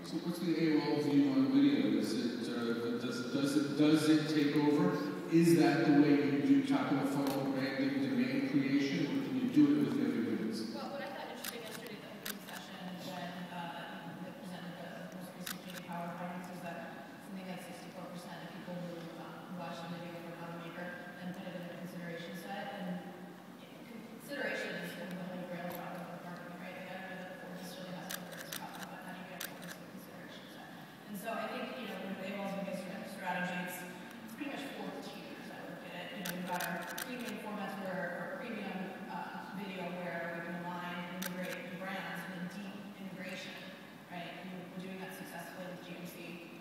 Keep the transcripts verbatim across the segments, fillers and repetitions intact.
So what's the A O L view on video? Is it, uh, does, does it, does it take over? Is that the way you do top of the funnel branding, demand creation, or can you do it with heavy goods? Well, what I thought interesting yesterday at the opening session when uh, they presented the most recent J D Power findings was that something like sixty-four percent of people who um, watch the video from Automaker and put it in their consideration set. And consideration is one of the holy grail of automotive marketing, right? Like, I don't know that Ford necessarily has to work as problem, but how do you get Ford into the consideration set? And so I think, you know, with A O L's biggest strategy, it's pretty much four tiers. I would get it. You know, we've got our premium formats where, or premium uh, video where we can align and integrate the brands, and then deep integration, right? And we're doing that successfully with G M C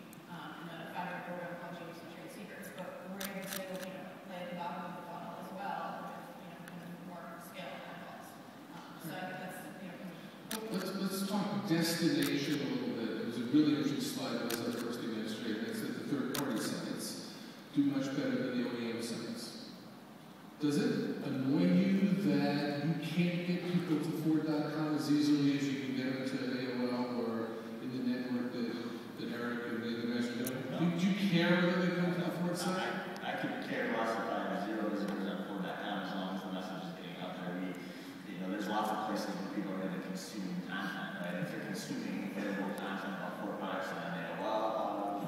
um, and a five-year program called G M C Trade Secrets, but we're able to, you know, play at the bottom of the funnel as well with, you know, kind of more scale calls. Um, so I think that's, you know, let's, let's talk destination a little bit. It was a really interesting slide that was our first thing yesterday, and it said the third-party sites do much better than the O E M sites. Does it annoy you that you can't get people to Ford dot com as easily as you can get them to A O L or in the network that, that Eric and the other guys are doing? No. Do, do you care whether they come to the Ford site? I, I could care less if I have zero visitors on Ford dot com as long as the message is getting out there. We, you know, there's lots of places where people are going to consume content, right? If you're consuming available content about Ford products on A O L,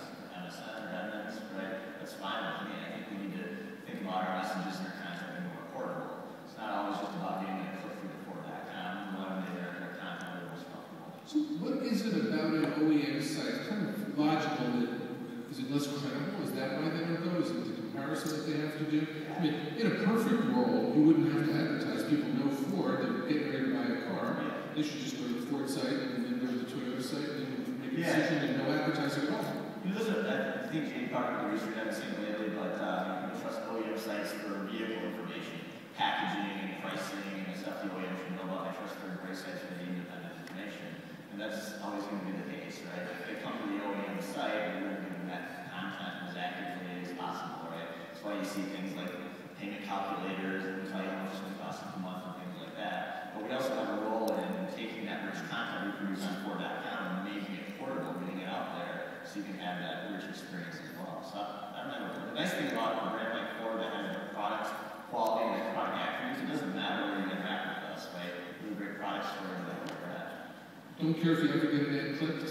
M S N, or M X, right? That's fine with me. I think we need to think about our messages and our content being more portable. It's not always just about getting a click through to Ford dot com. We want to make our content a little more comfortable. So what is it about an O E M site? It's kind of logical that, is it less credible? Is that why they don't go? Is it the comparison that they have to do? I mean, in a perfect world, you wouldn't have to advertise. People know Ford, they're getting ready to buy a car. They should just go to the Ford site and then go to the Toyota site and make a Yeah. decision and no advertising at all. You listen, I think J D Power research haven't seen lately, but uh, you can trust O E M sites for vehicle information, packaging, and pricing, and stuff the O E M should know about. I trust third-party sites for the independent information. And that's always going to be the case, right? If they come to the O E M site, we're going to give them that content as accurately as possible, right? That's why you see things like payment calculators and tell you how much it's going to cost a month and things like that. But we also have a role in taking that rich content we produce on Ford dot com and making it portable, getting it out there so you can have that rich experience as well. So I don't know. The nice thing about a brand like Ford that has the product quality and product attributes, it doesn't matter where you interact with us, right? We have great products for wherever we're at. Don't care if you ever get an ad clicked.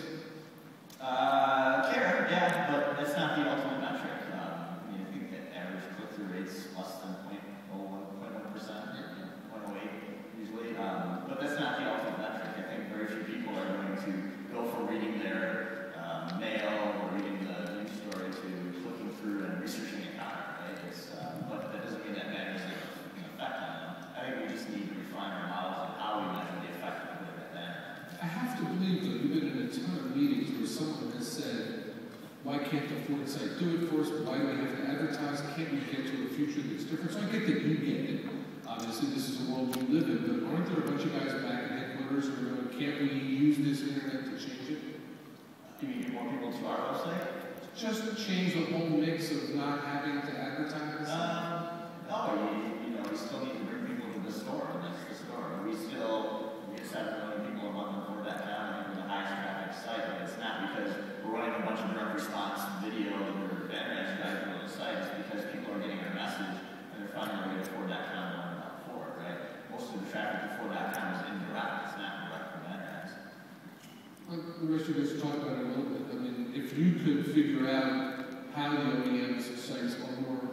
Uh, care, yeah, but that's not the ultimate metric. Um, you know, I think that average click-through rate's less than zero point zero one percent, or zero point zero eight usually. Um, but that's not the ultimate metric. I think very few people are going to go from reading their um, mail or reading the news story to clicking through and researching a product, right? It's, uh, but that doesn't mean that matters an effect on them. I think we just need to refine our models and how we measure the effectiveness of that banner. I have to believe, though, you've been in a ton of meetings where someone has said, why can't the Ford site do it for us? Why do we have to advertise? Can't we get to a future that's different? So I get that you get it. Obviously, this is a world we live in, but aren't there a bunch of guys back at headquarters who are going, can't we use this internet to change it? You mean get more people to our website? Just change the whole mix of not having to advertise? Um, no, you, you know, we still need to bring people to the store, and that's the store. We still get seven million people a month on Ford dot com, and we're the highest traffic site, but it's not because we're running a bunch of direct response video or banner advertising on the site. It's because people are getting our message, and they're finding their way to Ford dot com and learning about Ford, right? Most of the traffic to Ford dot com is indirect, it's not direct from banner ads. Well, the rest of you guys talked about it a little bit. I mean, if you could figure out how the O E M sites are more